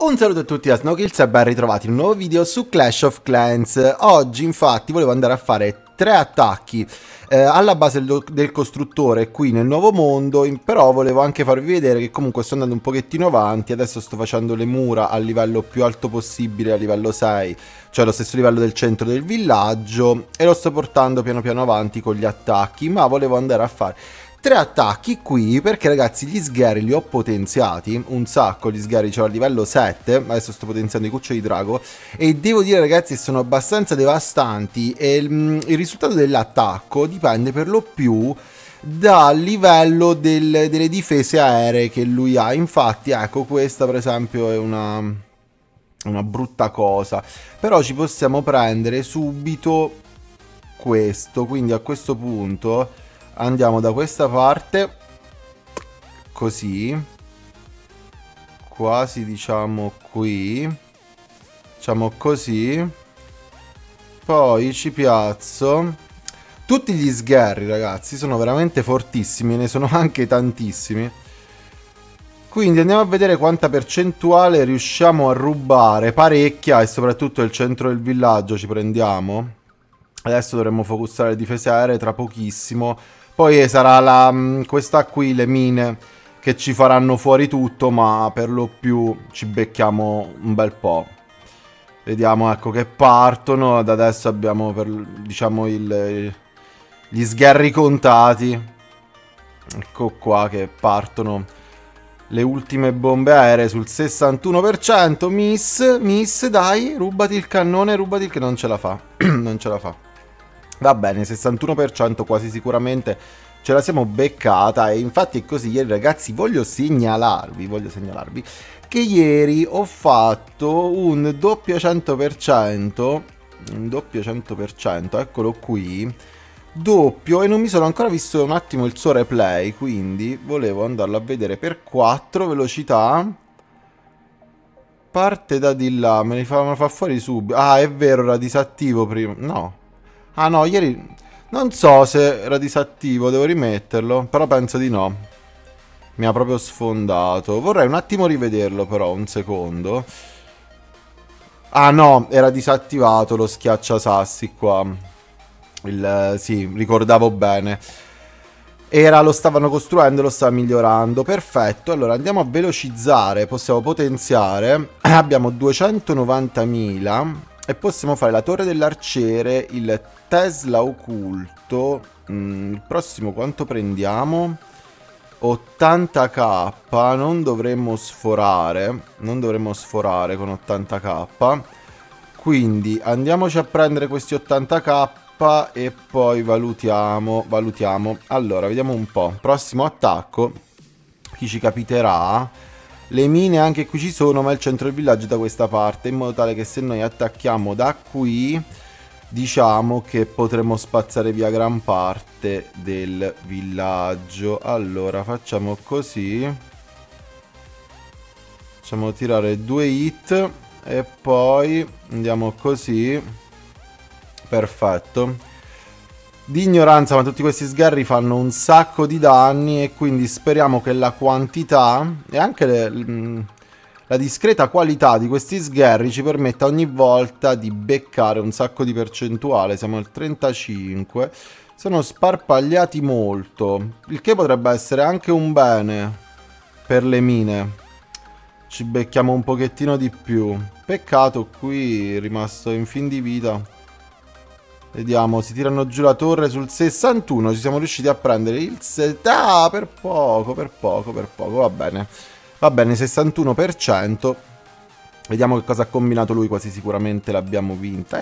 Un saluto a tutti da Snowkills e ben ritrovati in un nuovo video su Clash of Clans. Oggi infatti volevo andare a fare 3 attacchi alla base del costruttore qui nel nuovo mondo, però volevo anche farvi vedere che comunque sto andando un pochettino avanti. Adesso sto facendo le mura al livello più alto possibile, a livello 6, cioè lo stesso livello del centro del villaggio, e lo sto portando piano piano avanti con gli attacchi, ma volevo andare a fare 3 attacchi qui perché ragazzi gli sgherri li ho potenziati un sacco. Gli sgherri ce l'ho a livello 7, adesso sto potenziando i cuccioli di drago e devo dire ragazzi sono abbastanza devastanti, e il risultato dell'attacco dipende per lo più dal livello delle difese aeree che lui ha. Infatti ecco, questa per esempio è una brutta cosa, però ci possiamo prendere subito questo, quindi a questo punto andiamo da questa parte, così, quasi diciamo qui, facciamo così, poi ci piazzo tutti gli sgherri ragazzi, sono veramente fortissimi, ne sono anche tantissimi, quindi andiamo a vedere quanta percentuale riusciamo a rubare. Parecchia, e soprattutto il centro del villaggio ci prendiamo. Adesso dovremmo focussare le difese aeree tra pochissimo. Poi sarà questa qui, le mine, che ci faranno fuori tutto, ma per lo più ci becchiamo un bel po'. Vediamo, ecco, che partono. Ad adesso abbiamo, diciamo, gli sgherri contati. Ecco qua che partono le ultime bombe aeree sul 61%. Miss, dai, rubati il cannone, rubati il che non ce la fa. Non ce la fa. Va bene, 61% quasi sicuramente ce la siamo beccata. E infatti è così. Ieri ragazzi voglio segnalarvi che ieri ho fatto un doppio 100%, eccolo qui, doppio, e non mi sono ancora visto un attimo il suo replay, quindi volevo andarlo a vedere per 4 velocità. Parte da di là, me lo fa fuori subito. Ah, è vero, era disattivo prima, no. Ah no, ieri non so se era disattivo, devo rimetterlo, però penso di no. Mi ha proprio sfondato. Vorrei un attimo rivederlo però, un secondo. Ah no, era disattivato lo schiacciasassi qua. Sì, ricordavo bene. Lo stavano costruendo, lo stava migliorando. Perfetto, allora andiamo a velocizzare, possiamo potenziare. Abbiamo 290.000 e possiamo fare la torre dell'arciere, il Tesla occulto. Il prossimo quanto prendiamo? 80k, non dovremmo sforare con 80k. Quindi andiamoci a prendere questi 80k e poi valutiamo. Allora, vediamo un po'. Prossimo attacco, chi ci capiterà? Le mine anche qui ci sono, ma il centro del villaggio è da questa parte, in modo tale che se noi attacchiamo da qui, diciamo che potremo spazzare via gran parte del villaggio. Allora facciamo così, facciamo tirare 2 hit e poi andiamo così. Perfetto. Di ignoranza, ma tutti questi sgherri fanno un sacco di danni, e quindi speriamo che la quantità e anche la discreta qualità di questi sgherri ci permetta ogni volta di beccare un sacco di percentuale. Siamo al 35, sono sparpagliati molto, il che potrebbe essere anche un bene per le mine. Ci becchiamo un pochettino di più. Peccato qui è rimasto in fin di vita. Vediamo, si tirano giù la torre sul 61, ci siamo riusciti a prendere il 7. Ah, per poco, va bene. Va bene, 61%. Vediamo che cosa ha combinato lui, quasi sicuramente l'abbiamo vinta.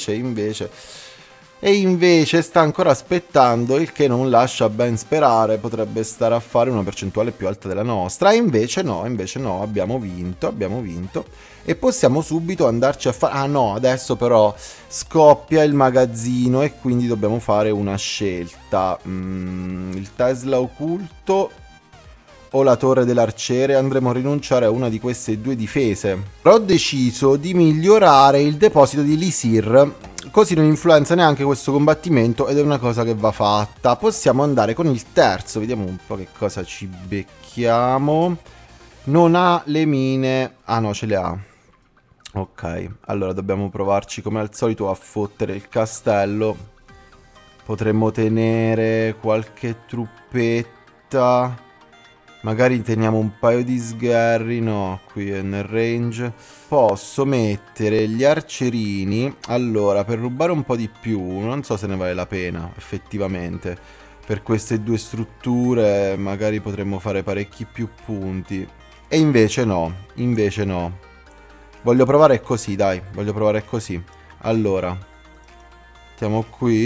E invece sta ancora aspettando, il che non lascia ben sperare. Potrebbe stare a fare una percentuale più alta della nostra. E invece no, abbiamo vinto. E possiamo subito andarci a fare... Ah no, adesso però scoppia il magazzino e quindi dobbiamo fare una scelta. Il Tesla occulto o la torre dell'arciere? Andremo a rinunciare a una di queste due difese. Però ho deciso di migliorare il deposito di Lisir, così non influenza neanche questo combattimento, ed è una cosa che va fatta. Possiamo andare con il terzo, vediamo un po' che cosa ci becchiamo. non ha le mine. Ah no, ce le ha. Ok, allora dobbiamo provarci come al solito a fottere il castello. Potremmo tenere qualche truppetta. Magari teniamo un paio di sgherri. No, qui è nel range. Posso mettere gli arcerini. Allora, per rubare un po' di più, non so se ne vale la pena, effettivamente. Per queste due strutture magari potremmo fare parecchi più punti. E invece no, invece no. Voglio provare così, dai, voglio provare così. Allora, mettiamo qui.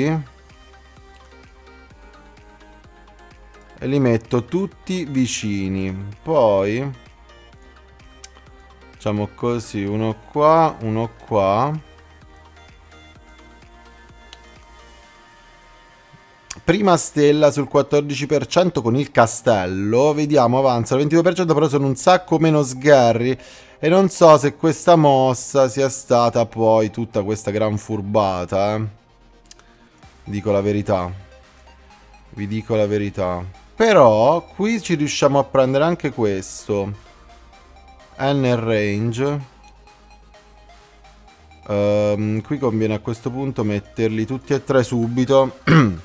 E li metto tutti vicini. Poi facciamo così, uno qua, uno qua. Prima stella sul 14% con il castello. Vediamo, avanza il 22%, però sono un sacco meno sgherri. E non so se questa mossa sia stata poi tutta questa gran furbata, Dico la verità. Vi dico la verità. Però qui ci riusciamo a prendere anche questo. È nel range. Qui conviene a questo punto metterli tutti e tre subito.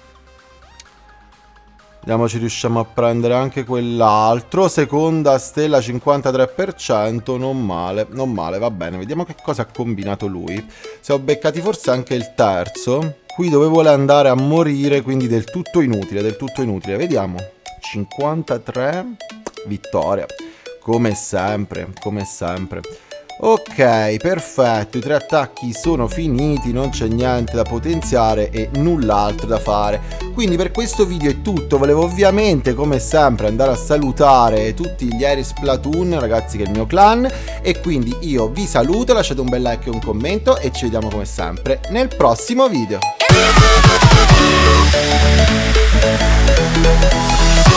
Vediamo, ci riusciamo a prendere anche quell'altro. Seconda stella 53%. Non male, non male, va bene. Vediamo che cosa ha combinato lui. Se ho beccati forse anche il terzo. Qui dove vuole andare a morire, quindi del tutto inutile, del tutto inutile. Vediamo. 53. Vittoria. Come sempre, come sempre. Ok, perfetto, i 3 attacchi sono finiti, non c'è niente da potenziare e null'altro da fare. Quindi per questo video è tutto, volevo ovviamente come sempre andare a salutare tutti gli aerei Splatoon, ragazzi, che è il mio clan, e quindi io vi saluto, lasciate un bel like e un commento e ci vediamo come sempre nel prossimo video.